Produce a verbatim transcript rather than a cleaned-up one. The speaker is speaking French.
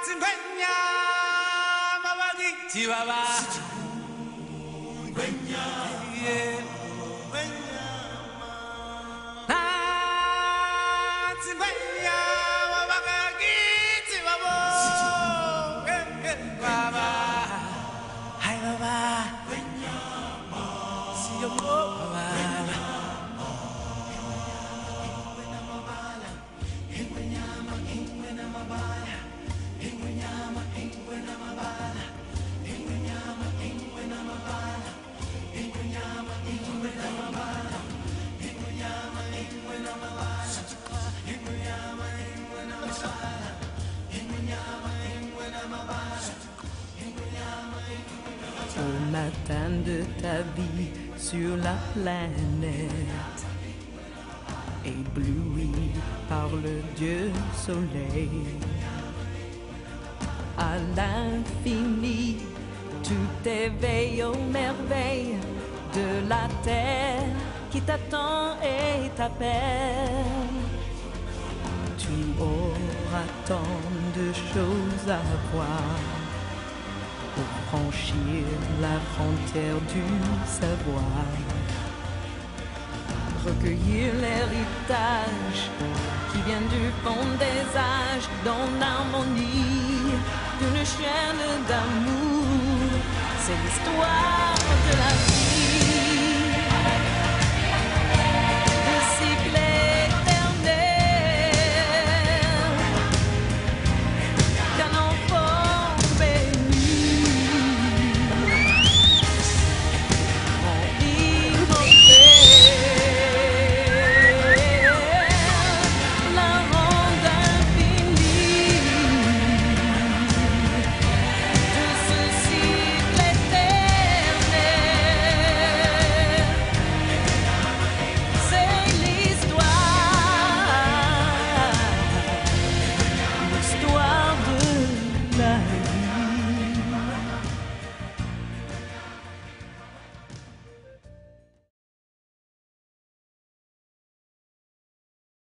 tingwenya mabagi chihuahua tingwenya tingwenya na tingwenya mabagi chihuahua baba hai baba tingwenya si yo baba Au matin de ta vie sur la planète, ébloui par le Dieu soleil, à l'infini, tout éveille aux merveilles de la terre qui t'attend et t'appelle. Tu auras tant de choses à voir pour franchir la frontière du savoir, recueillir l'héritage qui vient du fond des